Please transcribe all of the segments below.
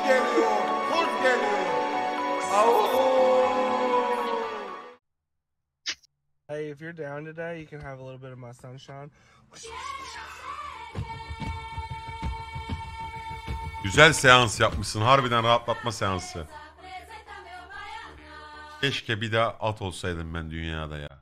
geliyor, kurt geliyor. Au. Hey, if you're down today, you can have a little bit of my sunshine. Güzel seans yapmışsın. Harbiden rahatlatma seansı. Keşke bir daha at olsaydım ben dünyada ya.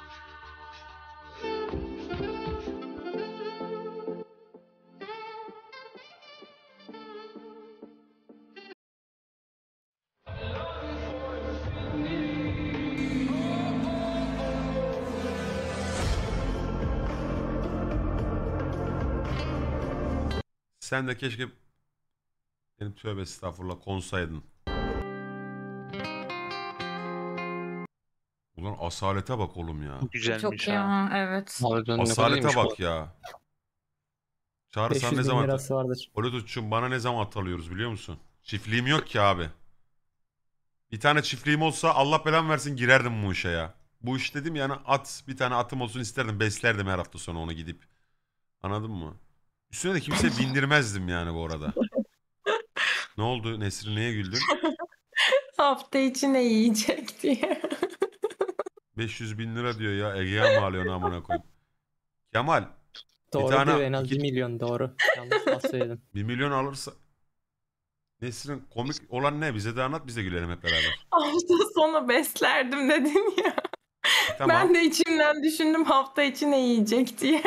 Sen de keşke benim tövbe estağfurullah konsaydın. Ulan asalete bak oğlum ya. Güzelmiş Çok ha. ya, evet. Harbiden ne kadar Asalete iyiymiş bak bu. ya. Çağrı sen 500 ne bin zaman lirası vardır. Olutuş'cum bana ne zaman at alıyoruz biliyor musun? Çiftliğim yok ki abi. Bir tane çiftliğim olsa Allah belamı versin girerdim bu işe ya. Bu iş dedim yani at bir tane atım olsun isterdim. Beslerdim her hafta sonu onu gidip. Anladın mı? Üstüne de kimse bindirmezdim yani bu arada. Ne oldu Nesrin neye güldün? Hafta içi ne yiyecek diye. 500 bin lira diyor ya Ege'ye mi alıyorsun amına koyayım? Kemal Doğru tane- diyor, en az iki- 1 milyon doğru. Yanlış az söyledim. 1 milyon alırsa... Nesrin komik olan ne? Bize de anlat biz de gülelim hep beraber. Hafta sonu beslerdim dedin ya. Tamam. Ben de içimden düşündüm hafta içi ne yiyecek diye.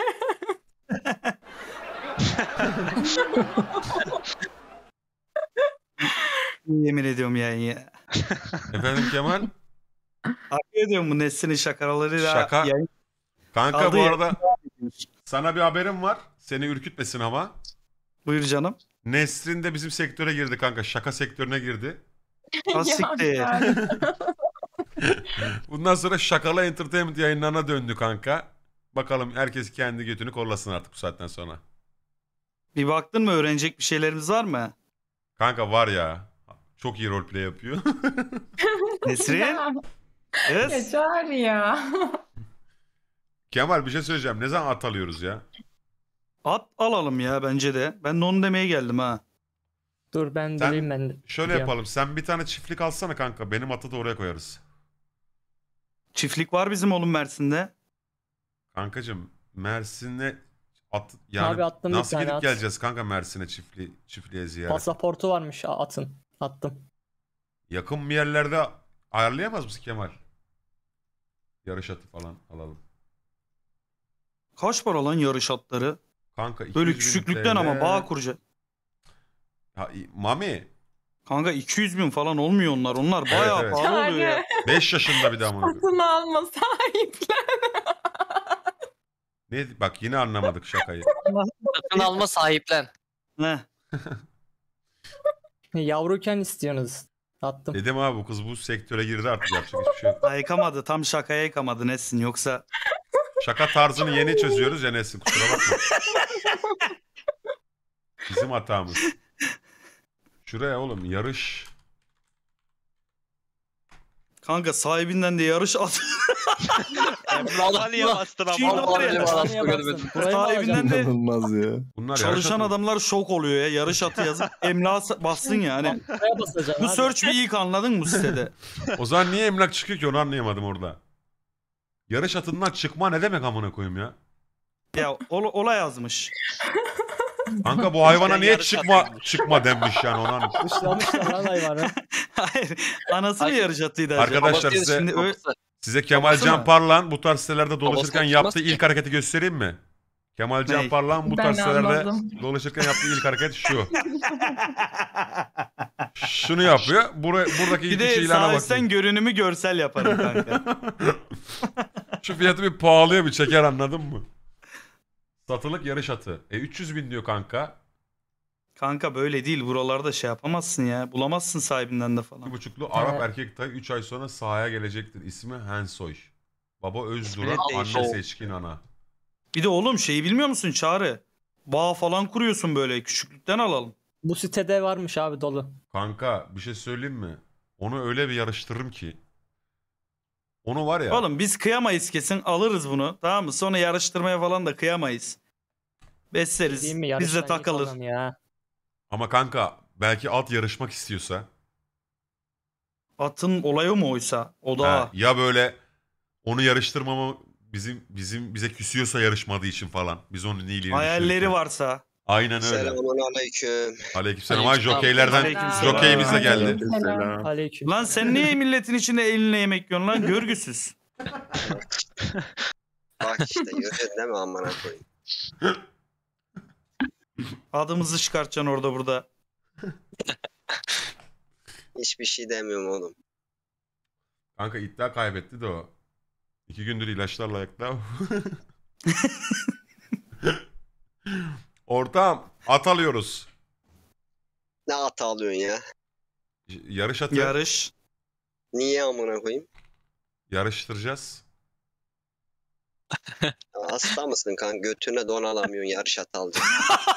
Yemin ediyorum ya. Efendim Kemal? Harbi ediyorum bu Nesrin'in şakalarıyla. Şaka. yayın- Kanka Aldı bu ya. arada sana bir haberim var. Seni ürkütmesin ama. Buyur canım. Nesrin de bizim sektöre girdi kanka. Şaka sektörüne girdi. Ha, siktir. Yani. Bundan sonra şakalı entertainment yayınlarına döndü kanka. Bakalım herkes kendi götünü kollasın artık bu saatten sonra. Bir baktın mı öğrenecek bir şeylerimiz var mı? Kanka var ya. Çok iyi roleplay yapıyor. Nesrin? Ya, Evet. Geçer ya. Kemal bir şey söyleyeceğim. Ne zaman at alıyoruz ya? At alalım ya bence de. Ben de onu demeye geldim ha. Dur ben Sen- bileyim ben. Şöyle Biliyorum. yapalım. Sen bir tane çiftlik alsana kanka. Benim atı da oraya koyarız. Çiftlik var bizim oğlum Mersin'de. Kankacığım Mersin'e at yani Abi attım bir nasıl tane gidip at. geleceğiz kanka Mersin'e çiftliğe ziyaret. Pasaportu varmış atın. Attım. Yakın bir yerlerde ayarlayamaz mısın Kemal? Yarış atı falan alalım. Kaç para lan yarış atları? Kanka 200 Böyle bin küçüklükten TL. ama bağ kuracak. Ha, Mami Kanka 200 bin falan olmuyor onlar. Onlar bayağı evet. pahalı oluyor ya. 5 yaşında bir daha mı? Satın alma sahiplen. Ne bak yine anlamadık şakayı. Satın alma sahiplen. Heh. Yavruyken istiyorsunuz. Attım. Dedim abi bu kız bu sektöre girdi artık yapacak hiçbir şey yok. Ayıkamadı. Tam şakaya yıkamadı Nesrin. Yoksa Şaka tarzını yeni çözüyoruz ya Nesin kusura bakma. Bizim hatamız. Şuraya oğlum yarış. kanka sahibinden de yarış at. Madalya'ya bastın Şimdi ama. var ya, Madalya'ya bastın, Buraya görmedim. baksın. Buraya mı Sahibinden alacaksın? de İnanılmaz ya. Bunlar yarış çalışan atı. adamlar şok oluyor ya. Yarış atı yazıp emlağa bassın ya. Hani Buraya basacaksın bu abi. search bir ilk anladın mı bu sitede? O zaman niye emlak çıkıyor ki onu anlayamadım orada. Yarış atından çıkma ne demek amına koyayım ya? Ya ola yazmış. Kanka bu hayvana Sen niye yarış çıkma atıymış. denmiş yani onu anladım. Dışlamışlar lan hayvanı. Hayır. Anası mı Hayır. yarış atıydı acaba? Arkadaşlar Babası size- Şimdi ö- Size Kemal Babası Can mı? Parlak'ın bu tarz sitelerde dolaşırken Babası yaptığı çıkmaz ki. ilk hareketi göstereyim mi? Kemal Can Ney? Parlak'ın bu Ben tarz sitelerde anladım. dolaşırken yaptığı ilk hareket şu. Şunu yapıyor. Buradaki bir ilk de iki ilana bakıyor. sahisten görünümü görsel yaparım kanka. Şu fiyatı bir pahalıya bir çeker anladın mı? Satılık yarış atı. 300 bin diyor kanka. Kanka böyle değil. Buralarda şey yapamazsın ya. Bulamazsın sahibinden de falan. 2,5'lu Arap Evet. erkek tay 3 ay sonra sahaya gelecektir. İsmi Hensoy. Baba Özduran, İsmi anne değişik. Seçkin ana. Bir de oğlum şeyi bilmiyor musun Çağrı? Bağ falan kuruyorsun böyle. Küçüklükten alalım. Bu sitede varmış abi dolu. Kanka bir şey söyleyeyim mi? Onu öyle bir yarıştırırım ki. Onu var ya. Oğlum biz kıyamayız kesin. Alırız bunu. Tamam mı? Sonra yarıştırmaya falan da kıyamayız. Besleriz. Değil mi? Biz de Yarıştan takılır. yıkamam ya. Ama kanka belki at yarışmak istiyorsa. Atın olayı mı oysa? O da. Ha, ya böyle onu yarıştırmama bize küsüyorsa yarışmadığı için falan. Biz onun iyiliğini Hayalleri düşünürken. varsa. Aynen öyle. Selamun aleyküm. Aleykümselam. Ay Aleykümselam. jokeylerden Aleykümselam. jokeyimiz de geldi. Selam. Aleyküm. Lan sen niye milletin içinde elinle yemek yiyorsun lan? Görgüsüz. Bak işte görüyorsun değil mi amına koyayım. Adımızı çıkartacaksın orada burada. Hiçbir şey demiyorum oğlum. Kanka iddia kaybetti de o. 2 gündür ilaçlarla ayakta. Ortağım at alıyoruz. Ne atı alıyorsun ya? Yarış atı Yarış. Niye amına koyayım? yarıştıracağız. Hasta mısın kanka? Götüne don alamıyorsun yarış atı alacaksın.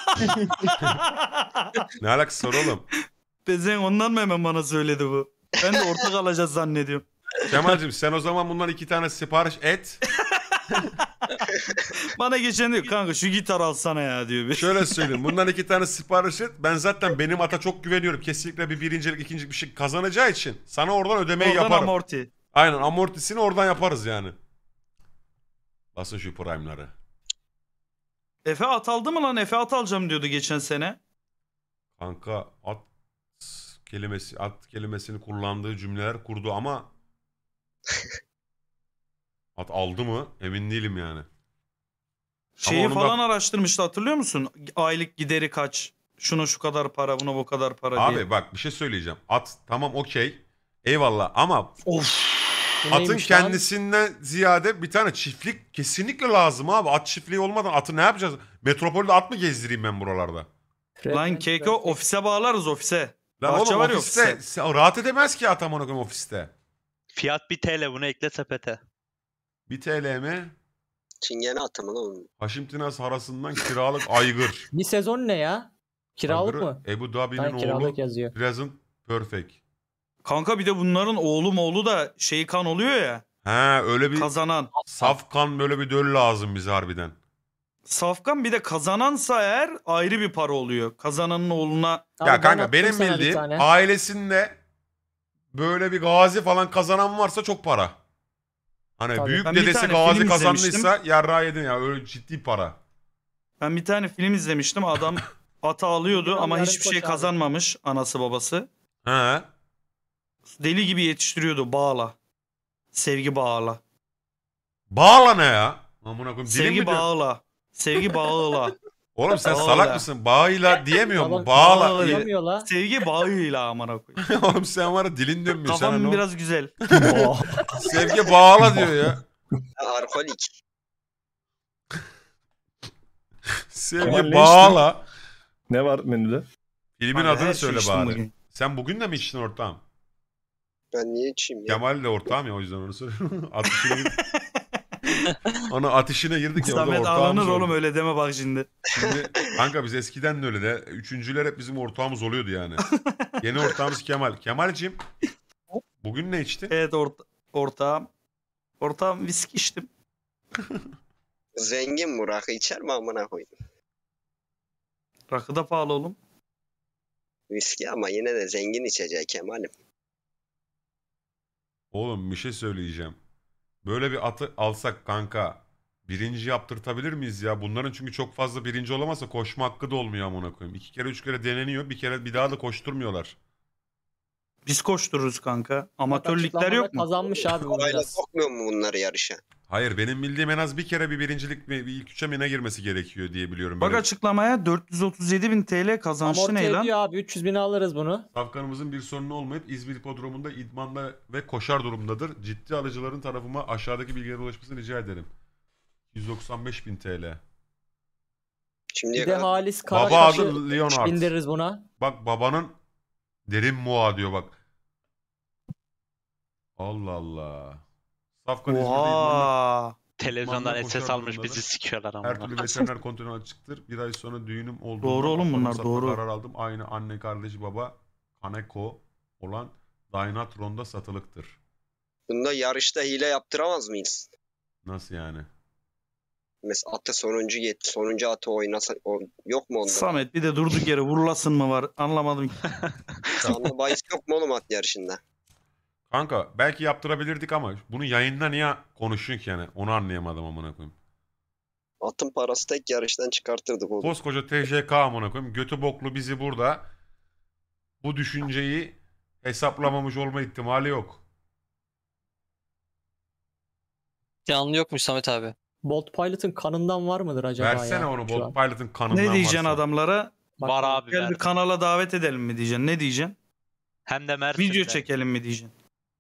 Ne alakası var oğlum? Bezen ondan mı hemen bana söyledi bu? Ben de ortak alacağız zannediyorum. Kemal'cim sen o zaman bundan 2 tane sipariş et. Bana geçen diyor kanka şu gitar alsana ya diyor. Şöyle söyleyeyim. Bundan 2 tane sipariş et. Ben zaten benim ata çok güveniyorum. Kesinlikle bir birincilik, ikincilik bir şey kazanacağı için sana oradan ödemeyi Oradan yaparım. amorti. Aynen amortisini oradan yaparız yani. Basın şu prime'ları. Efe at aldı mı lan? Efe at alacağım diyordu geçen sene. Kanka at kelimesini kullandığı cümleler kurdu ama at aldı mı emin değilim yani. Şeyi onu da- falan araştırmıştı hatırlıyor musun? Aylık gideri kaç? Şuna şu kadar para, buna bu kadar para diye. Abi bak bir şey söyleyeceğim. At tamam okey. Eyvallah ama Of. Bu atın neymiş lan? kendisinden ziyade bir tane çiftlik kesinlikle lazım abi. At çiftliği olmadan atı ne yapacağız? Metropolde at mı gezdireyim ben buralarda? Lan Keko ofise bağlarız ofise. Lan Bahçe oğlum var ya ofiste rahat edemez ki at amına koyayım ofiste. Fiyat 1 TL, bunu ekle sepete. 1 TL mi? Çingene atı mı lan oğlum? Haşim Tinas harasından kiralık aygır. Bir sezon ne ya? Kiralık Aygır'ı mı? Ebu Dhabi'nin Ben kiralık oğlu yazıyor. Present Perfect. Kanka bir de bunların oğlu da şey kan oluyor ya. He öyle bir Kazanan. saf kan böyle bir döl lazım bize harbiden. Safkan bir de kazanansa eğer ayrı bir para oluyor. Kazananın oğluna Abi Ya ben kanka attım benim sana bir bildiğim tane. ailesinde böyle bir gazi falan kazanan varsa çok para. Hani Tabii. büyük Ben bir dedesi tane gazi film kazandıysa yarrağı yedin ya öyle ciddi para. ben bir tane film izlemiştim. Adam ata alıyordu ama Yarın hiçbir koç şey abi. kazanmamış anası babası. He. Deli gibi yetiştiriyordu bağla. Sevgi bağla. Bağla ne ya? Amına koyayım dilim mi Sevgi diyor? bağla. Sevgi bağla. Oğlum sen Bağla. salak mısın? Bağıyla diyemiyor mu? Adam Bağla. bağla. Diyemiyor la. Sevgi bağıyla amına koyayım. Oğlum sen var ya dilin dönmüyor. Sana ne Kafam oldu? biraz güzel. Sevgi bağla diyor ya. Alkolik. Sevgi Kemal ne bağla. Ne var menüde? Filmin Abi adını her şey söyle içtim bari. bugün. Sen bugün de mi içtin ortağım? Ben niye içeyim ya? Kemal de ortağım ya o yüzden onu söylüyorum. Ona ateşine girdik ya orada Samet ortağımız alınır oldu. oğlum öyle deme bak şimdi. Şimdi, kanka biz eskiden de öyle de. Üçüncüler hep bizim ortağımız oluyordu yani. Yeni ortağımız Kemal. Kemal'cim bugün ne içtin? Evet ortağım viski içtim. Zengin bu rakı içer mi amına koyayım? Rakı da pahalı oğlum. Viski ama yine de zengin içecek Kemal'im. Oğlum bir şey söyleyeceğim. Böyle bir atı alsak kanka birinci yaptırtabilir miyiz ya? Bunların çünkü çok fazla birinci olamazsa koşma hakkı da olmuyor amına koyayım. 2 kere 3 kere deneniyor. Bir daha da koşturmuyorlar. Biz koştururuz kanka. Amatör ligler Açıklamada yok mu? Kazanmış abi bu Parayla biraz. sokmuyor mu bunları yarışa? Hayır benim bildiğim en az bir kere bir birincilik mi bir ilk üçe mi ne girmesi gerekiyor diye biliyorum. Bak Böyle açıklamaya 437.000 TL kazançlı Amorti ne lan? ediyor abi 300 bin alırız bunu. Safkanımızın bir sorunu olmayıp İzmir Hipodromu'nda idmanda ve koşar durumdadır. Ciddi alıcıların tarafıma aşağıdaki bilgilere ulaşmasını rica ederim. 195.000 TL. Şimdiye Bir de kadar Halis Baba Karakaş'ı adı Leonard. bindiririz buna. Bak babanın derin muğa diyor bak. Allah Allah. Safkan İzmir'de idmanda Oha. Televizyondan Manla SS koşar almış durumdadır. bizi sikiyorlar ama. her türlü veteriner kontrolü açıktır. Bir ay sonra düğünüm olduğunda Doğru oğlum bunlar, atlarımı satma doğru. karar aldım. Aynı anne kardeşi baba Kaneko olan Dynatron'da satılıktır. bunda yarışta hile yaptıramaz mıyız? Nasıl yani? Mesela atı sonuncu atı oynasa yok mu onda? Samet bir de durduk yere vurulasın mı var anlamadım ki. Canlı bahis yok mu oğlum at yarışında? Kanka belki yaptırabilirdik ama bunu yayında niye konuşuyorsun ki yani? Onu anlayamadım amına koyayım. Atın parası tek yarıştan çıkartırdık oğlum. Koskoca TJK amına koyayım. Götü boklu bizi burada bu düşünceyi hesaplamamış olma ihtimali yok. Canlı yokmuş Samet abi. Bolt Pilot'ın kanından var mıdır acaba Versene ya? onu şu Bolt an? Pilot'ın kanından Ne diyeceksin varsa. adamlara? Bak, Var abi. Gel bir kanala davet edelim mi diyeceksin? Ne diyeceksin? Hem de Mersin'de. Video çekelim mi diyeceksin?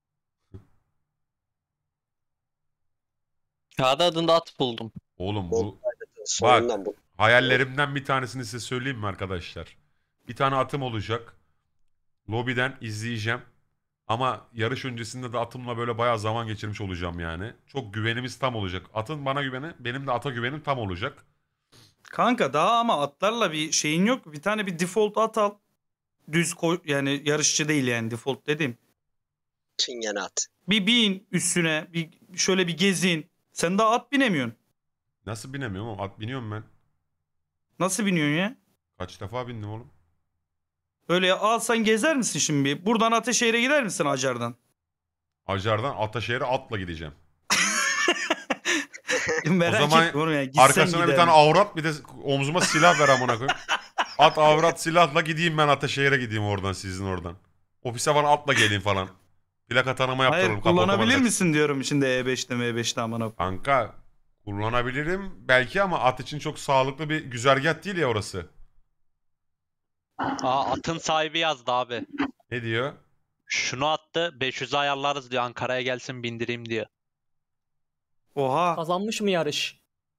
Kağıda adında at buldum. Oğlum bu Sonundan bu. hayallerimden bir tanesini size söyleyeyim mi arkadaşlar? Bir tane atım olacak. Lobiden izleyeceğim. Ama yarış öncesinde de atımla böyle bayağı zaman geçirmiş olacağım yani. Çok güvenimiz tam olacak. Atın bana güveni, benim de ata güvenim tam olacak. Kanka daha ama atlarla bir şeyin yok. Bir tane bir default at al. Düz koy yani yarışçı değil yani default dedim. Çingene at. Bir bin üstüne bir şöyle bir gezin. Sen daha at binemiyorsun. Nasıl binemiyorum ama at biniyorum ben. Nasıl biniyorsun ya? Kaç defa bindim oğlum. Öyle alsan gezer misin şimdi? Buradan Ateşehir'e gider misin Acar'dan? Acar'dan Ataşehir'e atla gideceğim. Merak O zaman etme oğlum ya. Gitsen Arkasına bir gider. tane avrat bir de omzuma silah ver amına koyayım. At avrat silahla gideyim ben Ataşehir'e gideyim oradan sizin oradan. Ofise falan atla geleyim falan. Plaka tanıma Hayır yaptıralım. kullanabilir misin diyorum şimdi E5'te M5'te amına. Kanka kullanabilirim belki ama at için çok sağlıklı bir güzergah değil ya orası. Aa, atın sahibi yazdı abi. Ne diyor? Şunu attı 500'e ayarlarız diyor. Ankara'ya gelsin bindireyim diyor. Oha. Kazanmış mı yarış?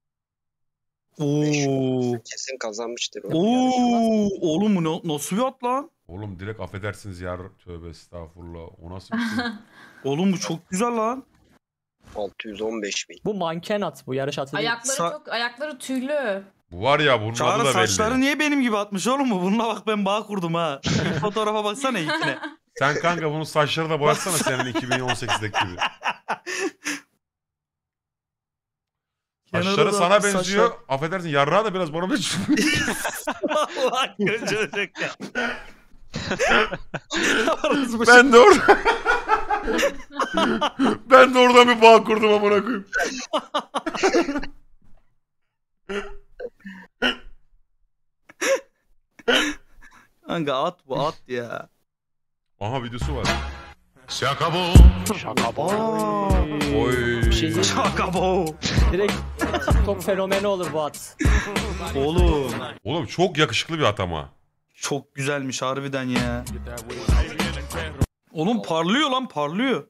Oo. Kesin kazanmıştır. o. Oo. Oğlum bu nasıl bir at lan? Oğlum direkt affedersiniz ya. Tövbe estağfurullah. O nasıl bir şey? Oğlum bu çok güzel lan. 615 bin. Bu manken at, bu yarış atı değil. Ayakları tüylü. Bu var ya bunun adı Çağrı da belli. saçları niye benim gibi atmış oğlum mu? Bununla bak ben bağ kurdum ha. İlk fotoğrafa baksana ilkine. Sen kanka bunun saçları da boyatsana senin 2018'deki gibi. Saçları Kenarı da sana saçlar- benziyor. Affedersin yarrağı da biraz bana benziyor. Allah görecek ya. Ben de orada. Ben de oradan bir bağ kurdum amına koyayım. Kanka at bu at ya. Aha videosu var. Şaka bu. Oy. Bir şey değil. Şaka bu. Direkt TikTok fenomeni olur bu at. Oğlum. Oğlum çok yakışıklı bir at ama. Çok güzelmiş harbiden ya. Oğlum parlıyor lan parlıyor.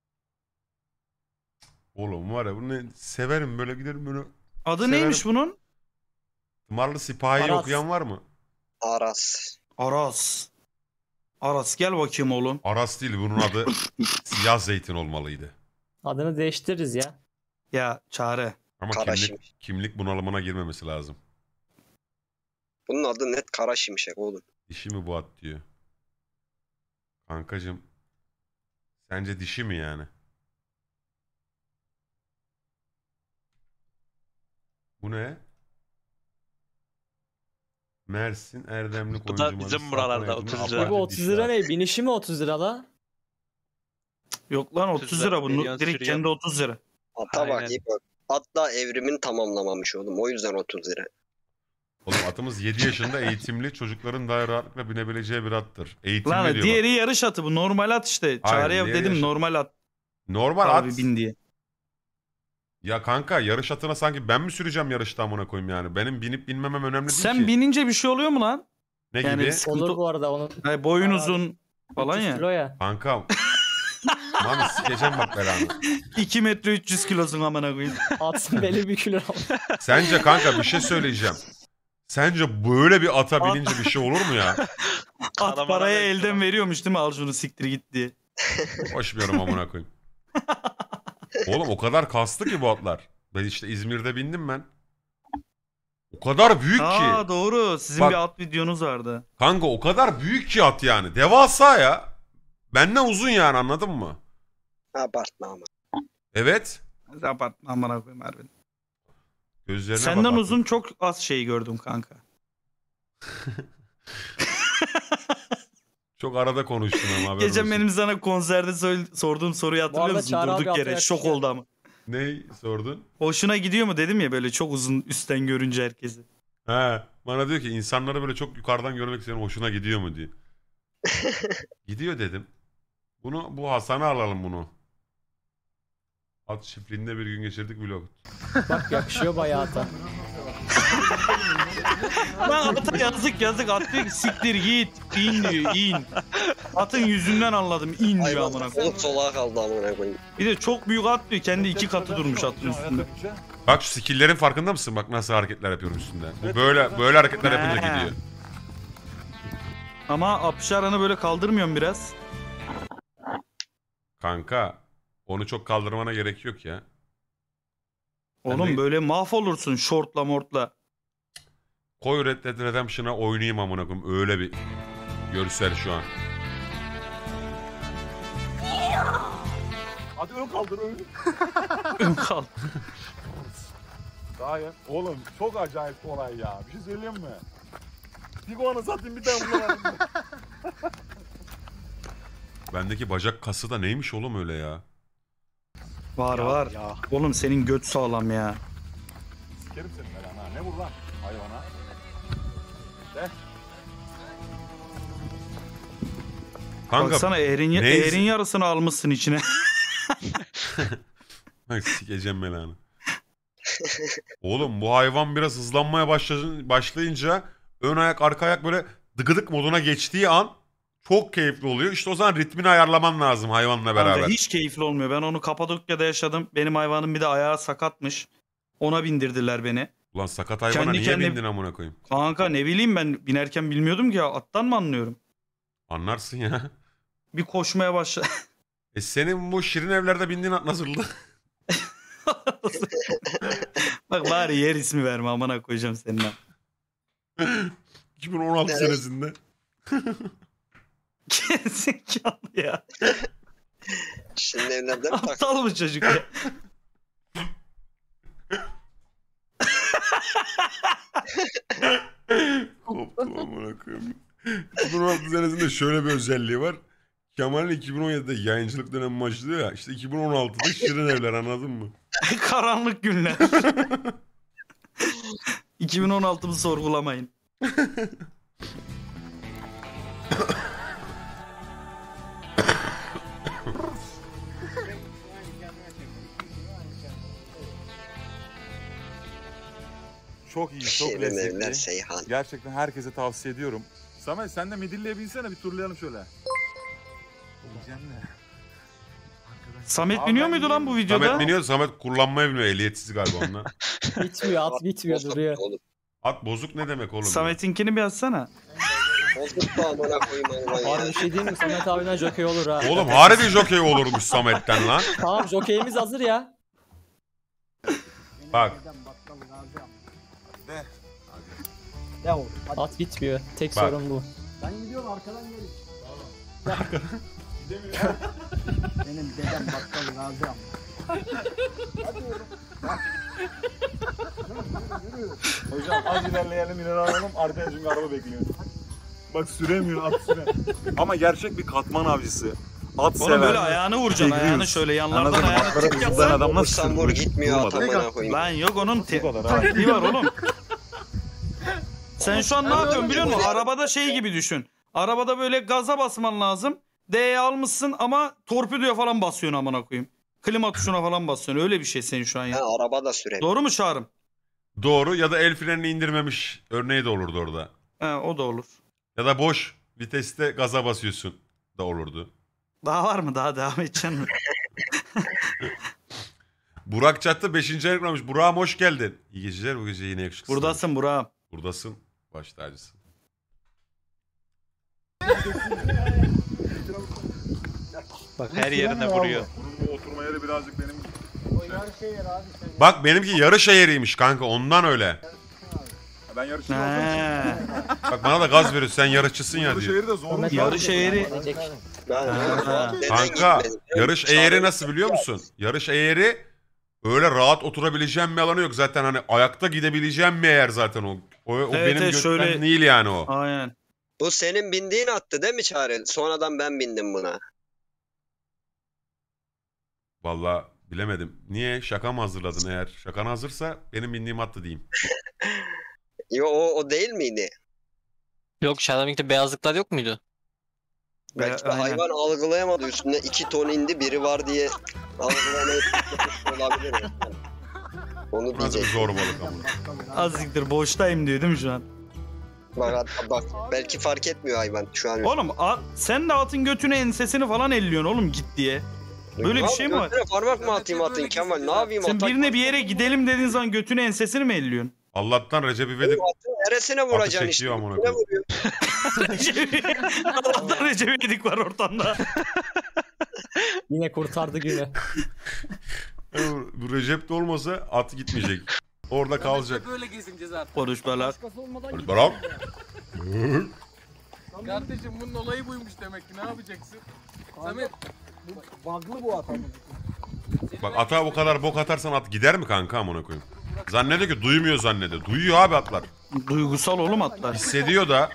Oğlum var ya bunu severim böyle giderim böyle. Adı Severim. neymiş bunun? Tımarlı Sipahi Aras. okuyan var mı? Aras. Aras. Aras gel bakayım oğlum. Aras değil bunun adı siyah zeytin olmalıydı. Adını değiştiririz ya. Ya Çare. Ama Karaşim. kimlik bunalımına girmemesi lazım. Bunun adı net Kara Şimşek oğlum. Dişi mi bu at diyor. Kankacım. Sence dişi mi yani? Bu ne? Mersin Erdemli Bu da Koyuncu bizim Mahallesi, buralarda Safran 30 Eğitimli lira. Bu Apache 30 dişi lira at. ne? Binişi mi 30 lira la? Yok lan 30 lira bu. Milyon Direkt sürüyor. kendi 30 lira. Ata bak Aynen. iyi bak. Atla evrimin tamamlamamış oğlum. O yüzden 30 lira. Oğlum atımız 7 yaşında eğitimli çocukların daha rahatlıkla binebileceği bir attır. Eğitimli Lan diyor bak. diğeri yarış atı bu normal at işte. Çare'ye diğeri dedim yarış- normal at. Normal Abi at. bin diye. Ya kanka yarış atına sanki ben mi süreceğim yarışta amına koyayım yani? Benim binip binmemem önemli değil Sen ki. binince bir şey oluyor mu lan? Ne yani gibi? sıkıntı- Olur bu arada onun. Hayır, boyun uzun falan 300 ya. kilo ya. Kanka. Mami sikeceğim bak belanı. 2 metre 300 kilosun amına koyayım. Atsın belli bir kilo. Sence kanka bir şey söyleyeceğim. Sence böyle bir ata binince bir şey olur mu ya? At Karamana paraya belki elden lan. veriyormuş değil mi? Al şunu siktir git diye. Koşmuyorum amına koyayım. Oğlum o kadar kastı ki bu atlar. Ben işte İzmir'de bindim ben. O kadar büyük Aa ki. doğru. Sizin Bak- bir at videonuz vardı. Kanka o kadar büyük ki at yani. Devasa ya. Benden uzun yani anladın mı? Abartma ama. Evet. Abartma amına koyayım harbiden. Gözlerine Senden bak. uzun çok az şey gördüm kanka. Çok arada konuştun ama haberin Geçen olsun. benim sana konserde sorduğum soruyu hatırlıyor arada musun? Çağrı abi Durduk yere haftaya şok çıkıyor. oldu ama. Ne sordun? Hoşuna gidiyor mu dedim ya böyle çok uzun üstten görünce herkesi. He, bana diyor ki insanları böyle çok yukarıdan görmek senin hoşuna gidiyor mu diye. Gidiyor dedim. Bu Hasan'a alalım bunu. At çiftliğinde bir gün geçirdik vlog. Bak yakışıyor bayağı ata. Lan ata yazık at diyor ki siktir git in diyor in. Atın yüzünden anladım in diyor Hayvan amına koyayım. soluk soluğa kaldı amına koyayım. Bir de çok büyük at diyor kendi 2 katı durmuş atın üstünde. Bak şu skill'lerin farkında mısın? Bak nasıl hareketler yapıyorum üstünde. Bu böyle hareketler yapınca gidiyor. Ama apşaranı böyle kaldırmıyorum biraz. Kanka onu çok kaldırmana gerek yok ya. Oğlum de- böyle mahvolursun şortla mortla. Koy Red Dead Redemption'a oynayayım amına koyayım. Öyle bir görsel şu an. Hadi ön kaldır ön. Ön kal. Daha ya. Oğlum çok acayip olay ya. Bir şey söyleyeyim mi? Bir kovanı satayım bir tane bulamadım. Bendeki bacak kası da neymiş oğlum öyle ya? Var. Ya. Oğlum senin göt sağlam ya. Sikerim seni ben ha. Ne vur lan hayvana? Kanka Baksana neyse. eğrin yarısını almışsın içine. Bak sikeceğim belanı. Oğlum bu hayvan biraz hızlanmaya başlayınca ön ayak arka ayak böyle dıgıdık moduna geçtiği an çok keyifli oluyor. İşte o zaman ritmini ayarlaman lazım hayvanla beraber. Kanka hiç keyifli olmuyor. Ben onu Kapadokya'da yaşadım. Benim hayvanım bir de ayağı sakatmış. Ona bindirdiler beni. Ulan sakat hayvana Kendi niye kendine- bindin amına koyayım? Kanka ne bileyim ben binerken bilmiyordum ki ya. Attan mı anlıyorum? Anlarsın ya. Bir koşmaya başladı. Senin bu şirin evlerde bindiğin at nasıldı? Bak bari yer ismi verme amına koyacağım seninle. 2016 Neresi? senesinde. Gerizekalı ya. Şimdi evlerden mi tak? Aptal bu çocuk ya. Koptum amına koyayım. 2016 senesinde şöyle bir özelliği var. Kemal'in 2017'de yayıncılık dönemi başlıyor ya. İşte 2016'da şirin evler anladın mı? Karanlık günler. 2016'mı sorgulamayın. Çok iyi, çok Şirin evler lezzetli. Seyhan. Gerçekten herkese tavsiye ediyorum. Samet sen de midilliye binsene bir turlayalım şöyle. Diyeceğim ne? Samet Abi biniyor ben muydu lan bu Samet videoda? biniyor. Samet kullanmayı bilmiyor. Ehliyetsiz galiba onunla. Bitmiyor at bitmiyor Bozuk duruyor. oğlum. At bozuk ne demek oğlum? Samet'inkini bir atsana. Bozuk da amına koyayım hayvan Var ya. bir şey değil mi? Samet abiden jokey olur ha. Oğlum harbi jokey olurmuş Samet'ten lan. Tamam jokeyimiz hazır ya. Bak At bitmiyor. Tek Bak. sorun bu. Hocam az ilerleyelim ilerleyelim arkaya çünkü araba bekliyor. Bak süremiyor at süren. Ama gerçek bir katman avcısı. At Oğlum böyle ayağını vuracaksın. Ayağını şöyle yanlardan ayağını tık Hızlayan yapsan. adam nasıl Vursam vur sürmüş? gitmiyor at Durmadan. amına koyayım. Lan yok onun Bu kadar ha. taktiği var oğlum. Sen şu an ne yapıyorsun biliyor musun? Arabada şey gibi düşün. Arabada böyle gaza basman lazım. D'ye almışsın ama torpidoya falan basıyorsun amına koyayım. Klima tuşuna falan basıyorsun. Öyle bir şey senin şu an ya. Ha araba da sürer. Doğru mu Çağrım? doğru ya da el frenini indirmemiş örneği de olurdu orada. He o da olur. Ya da boş viteste gaza basıyorsun da olurdu. Daha var mı? Daha devam edeceksin mi? Burak Çatı 5. aylık olmuş. Burak'ım hoş geldin. İyi geceler bu gece yine yakışıklısın. Buradasın Burak'ım. Buradasın. Baş tacısın. Bak her yerine vuruyor. Bunun bu oturma yeri birazcık benim... Bak benimki yarış eğeriymiş kanka ondan öyle. Ben yarışçı He. oldum. Bak bana da gaz veriyor sen yarışçısın ya Yarış diyor. yeri de zormuş. Yarış eğri. Ben Ha. neden Kanka gitmedim? yarış eğeri nasıl biliyor musun? Yarış eğeri öyle rahat oturabileceğim bir alanı yok. Zaten hani ayakta gidebileceğim bir yer zaten o. O Evet, benim evet, gökten şöyle- değil yani o. Aynen. Bu senin bindiğin attı değil mi Çağrı? Sonradan ben bindim buna. Vallahi bilemedim. Niye? Şaka mı hazırladın eğer? Şakan hazırsa benim bindiğim attı diyeyim. Yo o değil miydi? Yok Şaramik'te beyazlıklar yok muydu? Belki de aynen. hayvan algılayamadı. Üstünde 2 ton indi biri var diye algılamayı olabilir. Yani. Onu Nasıl bir diyecek. zorbalık ama. Azıcıktır boştayım diyor değil mi şu an? Bak belki fark etmiyor hayvan şu an. Oğlum sen de atın götünü ensesini falan elliyorsun oğlum git diye. Böyle bir şey mi var? Götüne parmak mı atayım Kemal? Ne yapayım? Sen Atak- birine bir yere gidelim dediğin zaman götünü ensesini mi elliyorsun? Allah'tan Recep İvedik Atın neresine vuracaksın işte? çekiyor amına Üstüne koyayım. vuruyor. Allah'tan Recep İvedik var ortamda. Yine kurtardı günü. Bu Recep de olmasa at gitmeyecek. Orada kalacak. Böyle gezineceğiz artık. Konuşma lan. Hadi bakalım. Kardeşim bunun olayı buymuş demek ki. Ne yapacaksın? Samet. Baglı bu adam. Bak ata bu kadar bok atarsan at gider mi kanka amına koyayım? Zannediyor ki duymuyor zannediyor. Duyuyor abi atlar. Duygusal oğlum atlar. Hissediyor da.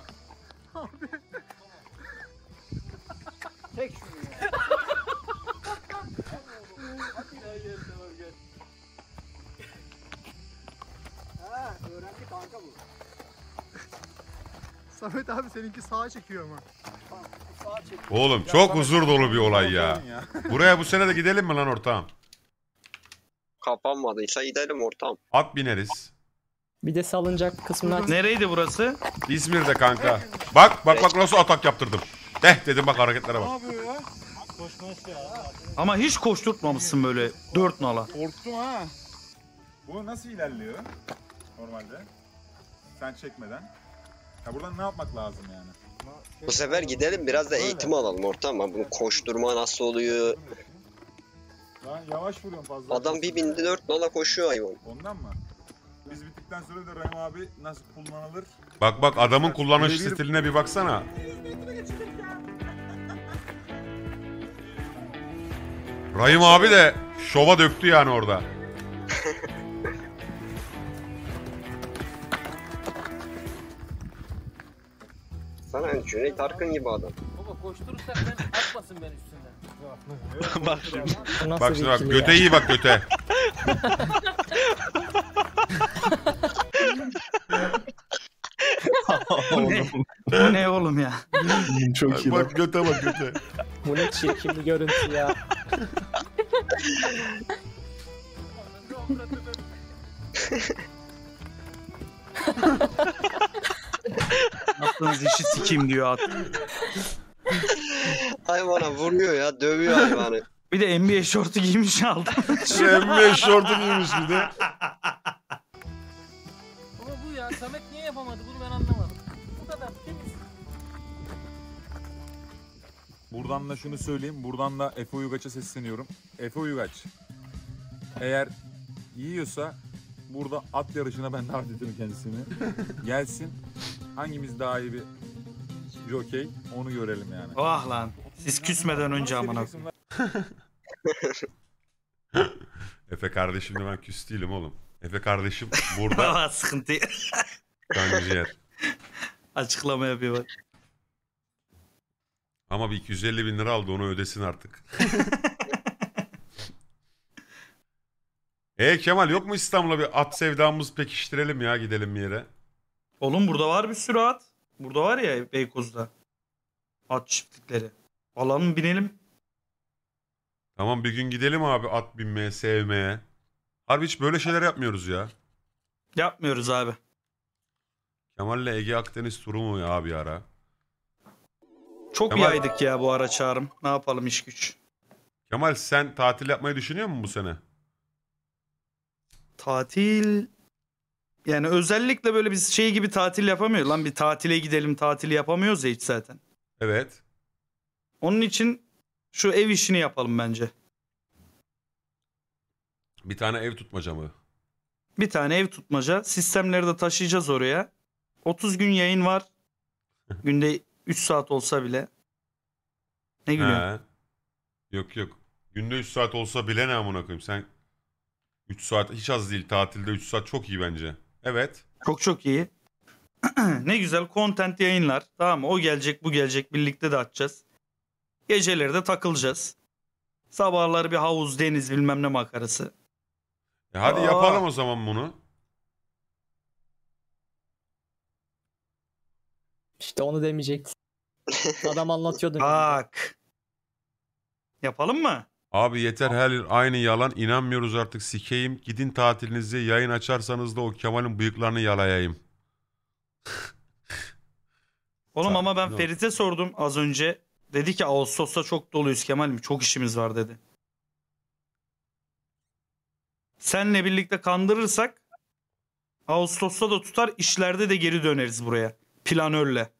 Samet abi seninki sağa çekiyor ama. Oğlum çok huzur dolu bir olay ya. Buraya bu sene de gidelim mi lan ortağım? Kapanmadıysa gidelim ortam. At bineriz. Bir de salıncak kısmına Nereydi burası? İzmir'de kanka. Bak nasıl atak yaptırdım. Dedim bak hareketlere bak. yapıyor ya? Ama hiç koşturtmamışsın böyle 4 nala. Korktum ha. Bu nasıl ilerliyor normalde? Sen çekmeden. Ya buradan ne yapmak lazım yani? Bu sefer gidelim biraz da eğitim alalım ortam. Ama bu koşturma nasıl oluyor? Lan yavaş vuruyorum fazla. Adam bir bindi 4 nala koşuyor hayvan. Ondan mı? Biz bittikten sonra da Rahim abi nasıl kullanılır? Bak adamın kullanış stiline bir baksana. Rahim abi de şova döktü yani orada. Sana yani Cüneyt Arkın gibi adam. Baba koşturursak ben atmasın ben üstünden. Bak şimdi. bu nasıl Bak bir şimdi bak ikili ya? göte iyi bak göte. O ne oğlum ya? Bak göte bak göte. Bu ne çirkin bir görüntü ya. Yaptığınız işi sikeyim diyor at. Hayvana vuruyor ya dövüyor hayvanı. Bir de NBA şortu giymiş aldı. Şemme şortu giymiş bir de. Baba bu ya. Samet niye yapamadı bunu ben anlamadım. Bu kadar temiz. Buradan da şunu söyleyeyim. Buradan da Efe Uygaç'a sesleniyorum. Efe Uygaç. Eğer yiyorsa burada at yarışına ben davet ederim kendisini. Gelsin. Hangimiz daha iyi bir jockey onu görelim yani. Vah lan. Siz küsmeden önce amına koyayım. Efe kardeşimle ben küs değilim oğlum. Efe kardeşim burada Valla sıkıntı. kanciğer. Açıklama yapıyor bak. Ama bir 250 bin lira aldı onu ödesin artık. Kemal yok mu İstanbul'a bir at sevdamız pekiştirelim ya gidelim bir yere. Oğlum burada var bir sürü at. Burada var ya Beykoz'da. At çiftlikleri. Alalım binelim. Tamam bir gün gidelim abi at binmeye sevmeye. Harbi hiç böyle şeyler yapmıyoruz ya. Yapmıyoruz abi. Kemal'le Ege Akdeniz turu mu ya abi ara? Çok Kemal- yaydık ya bu ara Çağrım. Ne yapalım iş güç. Kemal sen tatil yapmayı düşünüyor musun bu sene? Tatil... Yani özellikle böyle biz şey gibi tatil yapamıyoruz. Lan bir tatile gidelim tatili yapamıyoruz ya hiç zaten. Evet. Onun için şu ev işini yapalım bence. Bir tane ev tutmaca mı? Bir tane ev tutmaca. Sistemleri de taşıyacağız oraya. 30 gün yayın var. Günde 3 saat olsa bile. Ne gülüyorsun? He. Yok. Günde 3 saat olsa bile ne amına koyayım sen 3 saat hiç az değil. Tatilde 3 saat çok iyi bence. Evet. Çok çok iyi. Ne güzel content yayınlar. Tamam mı? O gelecek, bu gelecek. Birlikte de açacağız. Geceleri de takılacağız. Sabahları bir havuz, deniz bilmem ne makarası. Hadi Aa. yapalım o zaman bunu. İşte onu demeyecektim. Adam anlatıyordu. Bak. Yapalım mı? Abi yeter her yıl aynı yalan. İnanmıyoruz artık sikeyim. Gidin tatilinizi yayın açarsanız da o Kemal'in bıyıklarını yalayayım. Oğlum ama ben Yok. Ferit'e sordum az önce. Dedi ki Ağustos'ta çok doluyuz Kemal'im. Çok işimiz var dedi. Senle birlikte kandırırsak Ağustos'ta da tutar, işlerde de geri döneriz buraya. Planörle.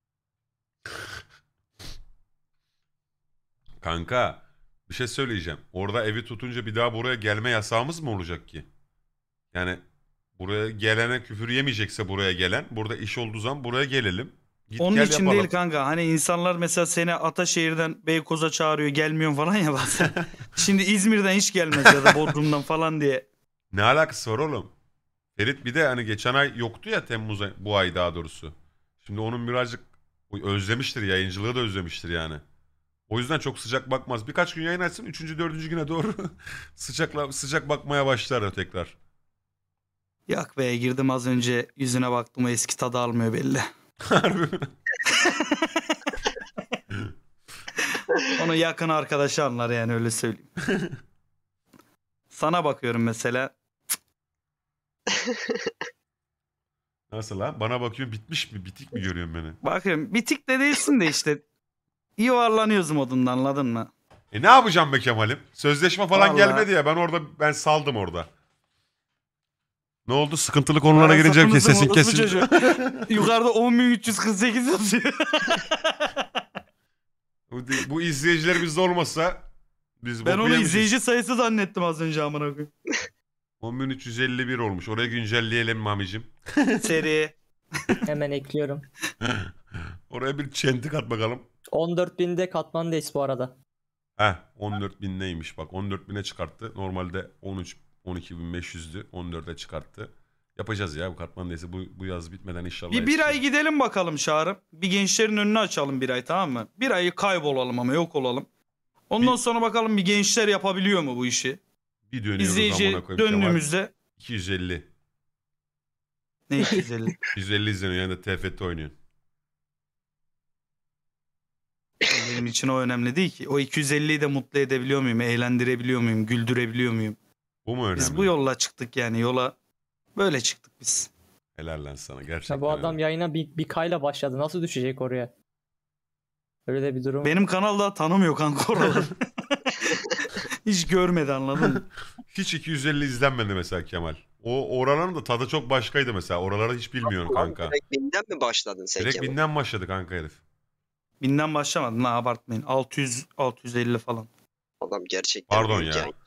Kanka bir şey söyleyeceğim. Orada evi tutunca bir daha buraya gelme yasağımız mı olacak ki? Yani buraya gelene küfür yemeyecekse buraya gelen. Burada iş olduğu zaman buraya gelelim. Git Onun gel için yapalım. değil kanka. Hani insanlar mesela seni Ataşehir'den Beykoz'a çağırıyor, gelmiyorsun falan ya bazen. Şimdi İzmir'den hiç gelmez ya da Bodrum'dan falan diye. Ne alakası var oğlum? Ferit bir de hani geçen ay yoktu ya Temmuz ay, bu ay daha doğrusu. Şimdi onun birazcık özlemiştir, yayıncılığı da özlemiştir yani. O yüzden çok sıcak bakmaz. Birkaç gün yayın açsın 3. 4. güne doğru sıcak bakmaya başlar o tekrar. Yak be, girdim az önce yüzüne baktım, o eski tadı almıyor belli. Harbi mi? Onu yakın arkadaşı anlar yani, öyle söyleyeyim. Sana bakıyorum mesela. Nasıl lan? Bana bakıyorsun bitmiş mi? Bitik mi görüyorsun beni? Bakıyorum bitik de değilsin de işte yuvarlanıyoruz modunda, anladın mı? Ne yapacağım be Kemal'im? Sözleşme falan Vallahi. gelmedi ya. Ben saldım orada. Ne oldu? Sıkıntılı konulara girince Sapınızın sesin orospu kesildi. çocuğu. Yukarıda 10.348 yazıyor. Bu izleyiciler bizde olmasa biz Ben boku onu yemişiz. izleyici sayısı zannettim az önce, amına koyayım. 10.351 olmuş. Oraya güncelleyelim mamicim. Seri. Hemen ekliyorum. Oraya bir çentik at bakalım. 14.000'de katmandayız bu arada. 14.000 neymiş bak, 14.000'e çıkarttı. Normalde 12.500'dü. 14'e çıkarttı. Yapacağız ya bu katmandaysa bu yaz bitmeden inşallah. Bir ay gidelim bakalım Çağrı. Bir gençlerin önünü açalım bir ay, tamam mı? Bir ay kaybolalım ama yok olalım. Ondan sonra bakalım bir gençler yapabiliyor mu bu işi? Bir dönüyoruz İzleyici amına koyayım Kemal. döndüğümüzde 250. ne 250? 150 izleniyor yani de TFT oynuyor. Benim için o önemli değil ki. O 250'yi de mutlu edebiliyor muyum? Eğlendirebiliyor muyum? Güldürebiliyor muyum? Bu mu önemli? Biz bu yolla çıktık yani, yola böyle çıktık biz. Helal lan sana gerçekten. Ya bu adam helal. yayına bir kayla başladı. Nasıl düşecek oraya? Öyle de bir durum. Benim kanal daha tanımıyor kanka oraları. Hiç görmedi, anladın mı? Hiç 250 izlenmedi mesela Kemal. O oraların da tadı çok başkaydı mesela. Oraları hiç bilmiyorum kanka. Direkt binden mi başladın sen Direkt Kemal? binden başladı kanka herif. Binden başlamadım lan, abartmayın. 600-650 falan. Adam gerçekten Pardon büyük ya. yani.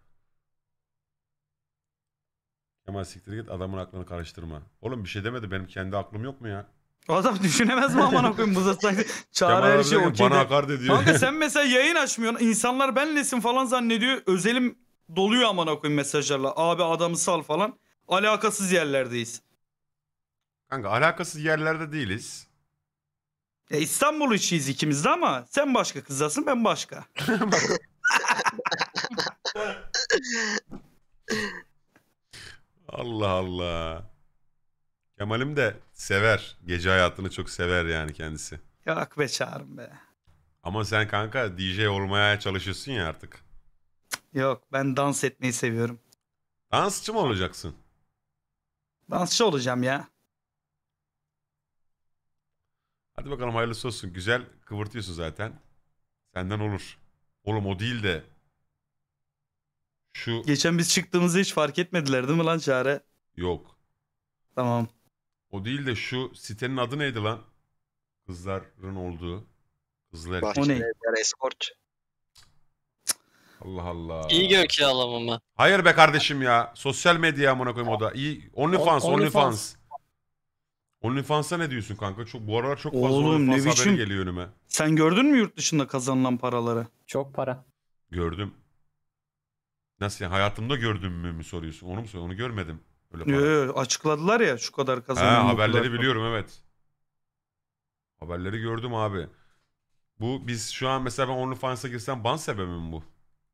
Kemal siktir git, adamın aklını karıştırma. Oğlum bir şey demedi, benim kendi aklım yok mu ya? O adam düşünemez mi amına koyayım, bu zaten Çağrı Kemal her abi şey diyor ki, okey bana de. hakaret ediyor. Kanka sen mesela yayın açmıyorsun. İnsanlar benlesin falan zannediyor. Özelim doluyor amına koyayım mesajlarla. Abi adamı sal falan. Alakasız yerlerdeyiz. Kanka alakasız yerlerde değiliz. Ya İstanbul içiyiz ikimiz de ama sen başka kızdasın, ben başka. Allah Allah. Kemal'im de sever. Gece hayatını çok sever yani kendisi. Yok be Çağrım be. Ama sen kanka DJ olmaya çalışıyorsun ya artık. Yok, ben dans etmeyi seviyorum. Dansçı mı olacaksın? Dansçı olacağım ya. Hadi bakalım hayırlısı olsun. Güzel kıvırtıyorsun zaten. Senden olur. Oğlum o değil de. Şu Geçen biz çıktığımızda hiç fark etmediler değil mi lan Çağrı? yok. Tamam. O değil de şu sitenin adı neydi lan? Kızların olduğu. Kızlar. O Bahçeli ne? Evler Escort. Allah Allah. İyi gör kiralamamı. Hayır be kardeşim ya. Sosyal medya amına koyayım o da. İyi. OnlyFans, OnlyFans. OnlyFans. OnlyFans'a ne diyorsun kanka? Çok bu aralar çok fazla Oğlum, OnlyFans ne haberi biçim- geliyor önüme. Sen gördün mü yurt dışında kazanılan paraları? Çok para. Gördüm. Nasıl yani hayatımda gördün mü soruyorsun? Onu mu soruyorsun? Onu görmedim. Öyle para. Yo, açıkladılar ya şu kadar kazanan. Haberleri biliyorum evet. Haberleri gördüm abi. Bu biz şu an mesela ben OnlyFans'a girsem ban sebebi mi bu?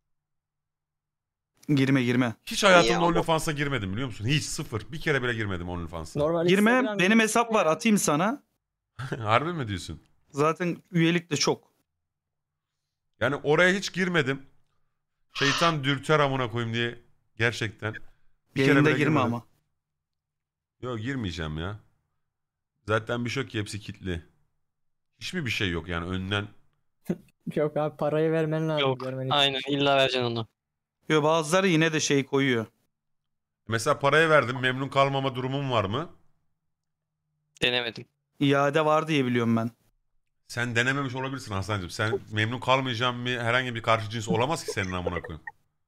Girme. Hiç hayatımda Niye ama? OnlyFans'a girmedim biliyor musun? Hiç sıfır. Bir kere bile girmedim OnlyFans'a. Normal Girme. Instagram Benim hesap var, atayım sana. Harbi mi diyorsun? Zaten üyelik de çok. Yani oraya hiç girmedim. Şeytan dürter amına koyayım diye gerçekten. Bir kere Yayında bile girme girmedim. ama. Yok girmeyeceğim ya. Zaten bir şey yok ki hepsi kilitli. Hiç mi bir şey yok yani önden? Yok abi, parayı vermen lazım. Yok. görmen için. Aynen illa vereceksin onu. Yo, bazıları yine de şey koyuyor. Mesela parayı verdim memnun kalmama durumum var mı? Denemedim. İade var diye biliyorum ben. Sen denememiş olabilirsin Hasan'cığım. Sen memnun kalmayacağın bir herhangi bir karşı cins olamaz ki senin amına koyayım.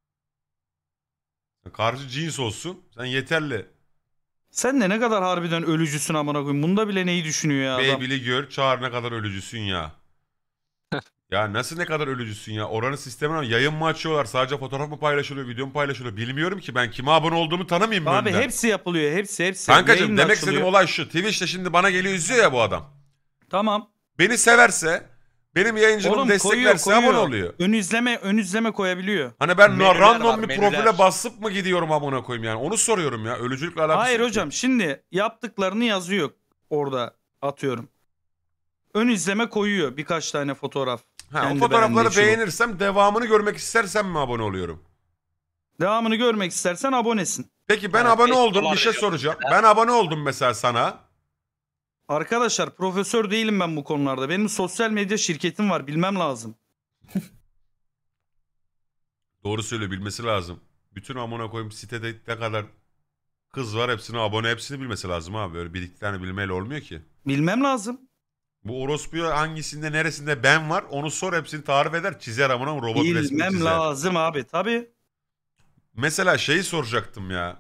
Karşı cins olsun. Sen yeterli. Sen de ne kadar harbiden ölücüsün amına koyayım. Bunda bile neyi düşünüyor ya adam. Baby'li gör çağır ne kadar ölücüsün ya. Ya nasıl ne kadar ölücüsün ya? Oranın sistemine yayın mı açıyorlar? Sadece fotoğraf mı paylaşılıyor? Video mu paylaşılıyor? Bilmiyorum ki ben kime abone olduğumu tanımayayım mı Abi önden? hepsi yapılıyor. Hepsi. Kankacığım Yayın da demek açılıyor. istediğim olay şu. Twitch'te şimdi bana geliyor izliyor ya bu adam. Tamam. Beni severse, benim yayıncılığımı Oğlum, desteklerse koyuyor. abone oluyor. Ön izleme koyabiliyor. Hani ben Menüler random var, bir menüler. profile basıp mı gidiyorum amına koyayım yani? Onu soruyorum ya. Ölücülükle alakası Hayır yok. hocam, şimdi yaptıklarını yazıyor orada, atıyorum. Ön izleme koyuyor birkaç tane fotoğraf. Ha, o Kendi fotoğrafları beğendiği şu. beğenirsem devamını görmek istersem mi abone oluyorum? Devamını görmek istersen abonesin. Peki ben Ha, abone 5 oldum dolar bir şey veriyorum. soracağım. Ben abone oldum mesela sana. Arkadaşlar, profesör değilim ben bu konularda. Benim sosyal medya şirketim var, bilmem lazım. Doğru söylüyor bilmesi lazım. Bütün amına koyayım sitede ne kadar kız var hepsini abone hepsini bilmesi lazım abi. Böyle bir iki tane bilmeyle olmuyor ki. Bilmem lazım. Bu orospuya hangisinde neresinde ben var onu sor hepsini tarif eder çizer amına robot resmi Bilmem çizer. lazım abi, tabii. Mesela şeyi soracaktım ya.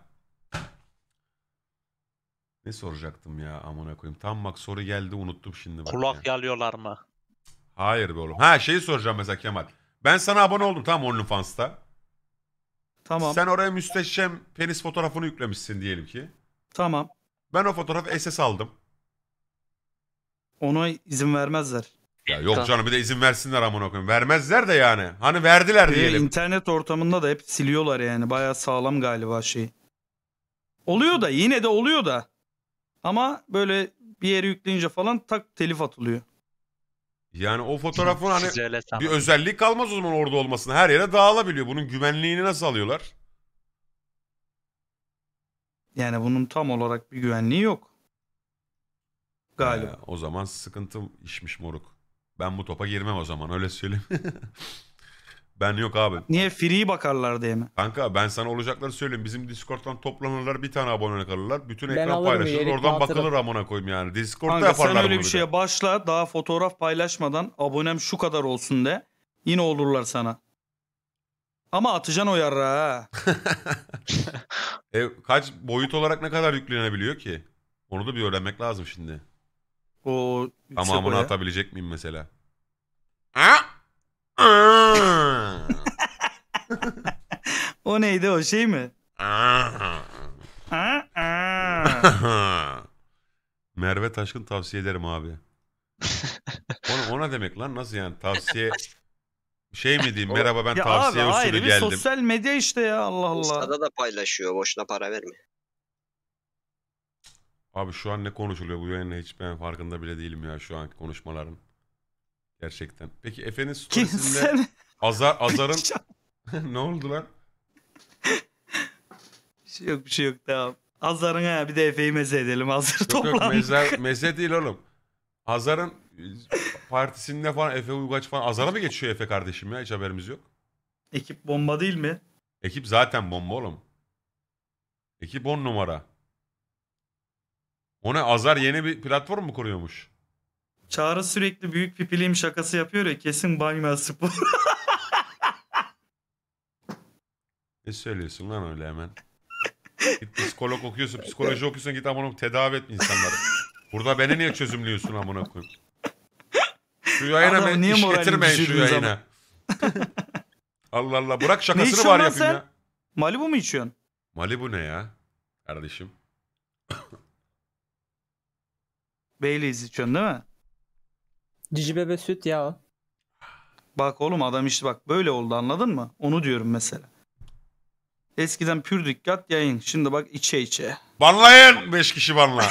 Ne soracaktım ya amına koyayım. Tam bak soru geldi unuttum şimdi bak. Kulak ya. yalıyorlar mı? Hayır be oğlum. Ha şeyi soracağım mesela Kemal. Ben sana abone oldum tamam OnlyFans'ta. Tamam. Sen oraya müsteşem penis fotoğrafını yüklemişsin diyelim ki. Tamam. Ben o fotoğrafı SS aldım. Ona izin vermezler. Ya yok canım bir de izin versinler amına koyayım. Vermezler de yani. Hani verdiler diyelim. İnternet ortamında da hep siliyorlar yani. Bayağı sağlam galiba şey. Oluyor da, yine de oluyor da. Ama böyle bir yere yükleyince falan tak telif atılıyor. Yani o fotoğrafın hani Siz öyle sanın. bir özellik kalmaz o zaman orada olmasına. Her yere dağılabiliyor. Bunun güvenliğini nasıl alıyorlar? Yani bunun tam olarak bir güvenliği yok. Galiba. O zaman sıkıntım işmiş moruk. Ben bu topa girmem o zaman öyle söyleyeyim. Ben yok abi. Niye, free bakarlar diye mi? Kanka ben sana olacakları söyleyeyim. Bizim Discord'dan toplanırlar bir tane abone kalırlar. Bütün Ben ekran alırım, paylaşılır. üyelik Oradan dağıtırım. bakılır amına koyayım yani. Discord'da Kanka yaparlar sen öyle bunu bir de. şeye başla, daha fotoğraf paylaşmadan abonem şu kadar olsun de. Yine olurlar sana. Ama atacaksın o yarrağı ha. Kaç boyut olarak ne kadar yüklenebiliyor ki? Onu da bir öğrenmek lazım şimdi. O Tamamını boya. atabilecek miyim mesela? O neydi, o şey mi? Merve Taşkın tavsiye ederim abi. Ona demek lan nasıl yani tavsiye şey mi diyeyim merhaba ben Ya tavsiye abi, usulü ayrı bir geldim. sosyal medya işte ya, Allah Allah. Insta'da da paylaşıyor. Boşuna para verme. Abi şu an ne konuşuluyor bu yayında hiç ben farkında bile değilim ya şu anki konuşmaların. Gerçekten. Peki Efe'nin storiesinde Sen... Azar'ın ne oldu lan? bir şey yok tamam. Azar'ın ha, bir de Efe'yi meze edelim, hazır Yok yok toplandı. meze değil oğlum. Azar'ın partisinde falan Efe Uygaç falan Azar'a mı geçiyor Efe kardeşim ya hiç haberimiz yok. Ekip bomba değil mi? Ekip zaten bomba oğlum. Ekip 10 numara. O ne Azar yeni bir platform mu kuruyormuş? Çağrı sürekli büyük pipiliyim şakası yapıyor ya, kesin Banyma Spor. Ne söylüyorsun lan öyle hemen? Git psikolog okuyorsun, psikoloji okuyorsun git amına tedavi et insanları. Burada beni niye çözümlüyorsun amına koyayım? Şu yayına Adamı ben niye iş moralini getirmeyin şu düşürdünüz yayına. Allah Allah bırak Ne şakasını içiyorsun var lan yapayım sen? ya. Malibu mu içiyorsun? Malibu ne ya? Kardeşim. Baileys içiyorsun değil mi? Cici bebe süt ya o. Bak oğlum adam işte bak böyle oldu anladın mı? Onu diyorum mesela. Eskiden pür dikkat yayın. Şimdi bak içe içe. Banlayın. 5 kişi banla.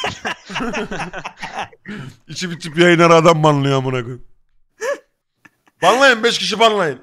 İçip içip yayınları adam banlıyor amına koyayım. Banlayın 5 kişi banlayın.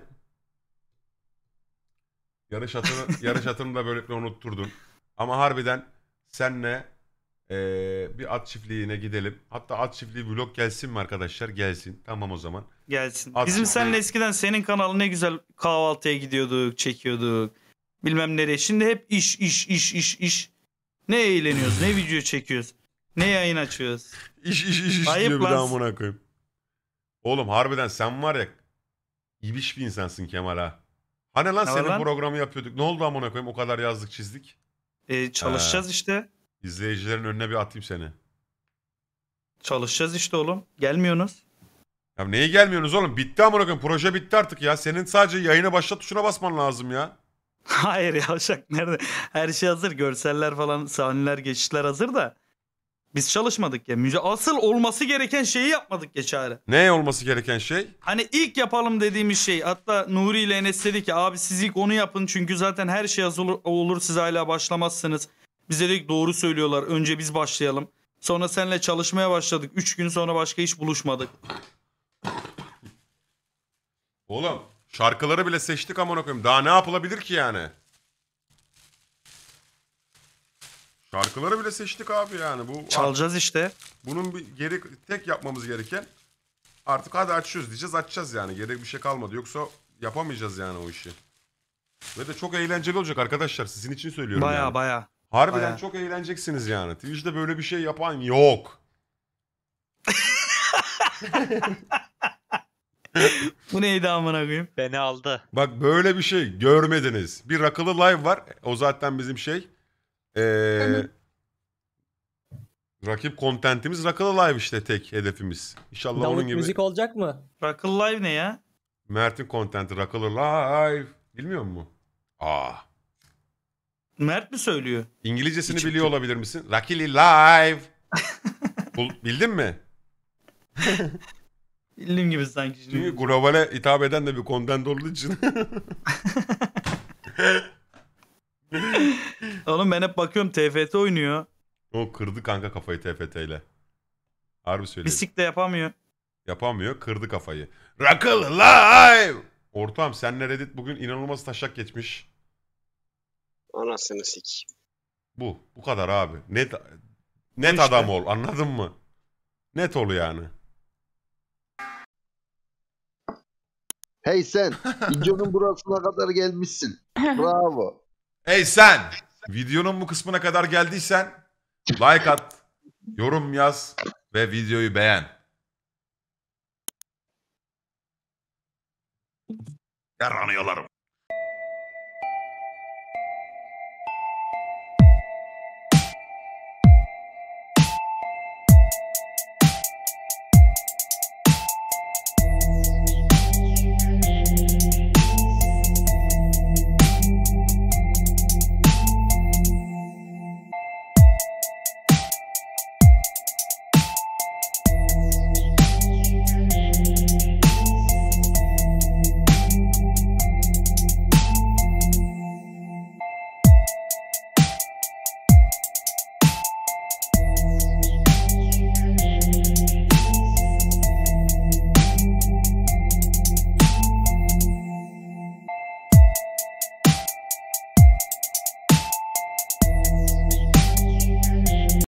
Yarış atını da böylelikle unutturdun. Ama harbiden senle bir at çiftliğine gidelim. Hatta at çiftliği vlog gelsin mi arkadaşlar? Gelsin. Tamam o zaman. Gelsin. At Bizim çiftliği- seninle eskiden senin kanalı ne güzel kahvaltıya gidiyorduk, çekiyorduk. Bilmem nereye. Şimdi hep iş. Ne eğleniyoruz, ne video çekiyoruz, ne yayın açıyoruz. İş Ayıp diyor bir lan. daha amına koyayım. Oğlum harbiden sen var ya ibiş bir insansın Kemal ha. Hani lan Ne var senin lan? programı yapıyorduk. Ne oldu amına koyayım? O kadar yazdık çizdik. Çalışacağız işte. İzleyicilerin önüne bir atayım seni. Çalışacağız işte oğlum. Gelmiyorsunuz. Ya neyi gelmiyorsunuz oğlum? Bitti amına koyayım. Proje bitti artık ya. Senin sadece yayına başla tuşuna basman lazım ya. Hayır yavşak nerede? Her şey hazır. Görseller falan, sahneler, geçişler hazır da. Biz çalışmadık ya. Asıl olması gereken şeyi yapmadık ya Çağrı. Ne olması gereken şey? Hani ilk yapalım dediğimiz şey. Hatta Nuri ile Enes dedi ki abi siz ilk onu yapın. Çünkü zaten her şey hazır olur siz hala başlamazsınız. Bize dedik doğru söylüyorlar. Önce biz başlayalım. Sonra seninle çalışmaya başladık. 3 gün sonra başka hiç buluşmadık. Oğlum şarkıları bile seçtik amına koyayım. Daha ne yapılabilir ki yani? Şarkıları bile seçtik abi yani. Bu Çalacağız işte. bunun tek yapmamız gereken artık hadi açıyoruz diyeceğiz, açacağız yani. Gerek bir şey kalmadı. Yoksa yapamayacağız yani o işi. Ve de çok eğlenceli olacak arkadaşlar. Sizin için söylüyorum Baya yani. baya. Harbiden bayağı. çok eğleneceksiniz yani. Twitch'te böyle bir şey yapan yok. Bu neydi amına koyayım? Beni aldı. Bak böyle bir şey görmediniz. Bir Rakılı Live var. O zaten bizim şey. Rakip kontentimiz Rakılı Live işte tek hedefimiz. İnşallah onun Davut gibi. müzik olacak mı? Rock'll Live ne ya? Mert'in kontenti Rakılı Live. Bilmiyor musun? Mert mi söylüyor? İngilizcesini Hiç- biliyor olabilir misin? Rakılı Live. Bildin mi? Bildiğim gibi sanki. Çünkü Şimdi. globale hitap eden de bir content olduğu için. Oğlum ben hep bakıyorum TFT oynuyor. O kırdı kanka kafayı TFT ile. Harbi söylüyorum. Bisik de yapamıyor. Yapamıyor, kırdı kafayı. Rakılı Live! Ortağım senle Reddit bugün inanılmaz taşak geçmiş. Anasını sik. Bu kadar abi. Net işte. adam ol, anladın mı? Net ol yani. Hey sen, videonun burasına kadar gelmişsin. Bravo. Hey sen! Videonun bu kısmına kadar geldiysen like at, yorum yaz ve videoyu beğen. Yaranıyorlarım.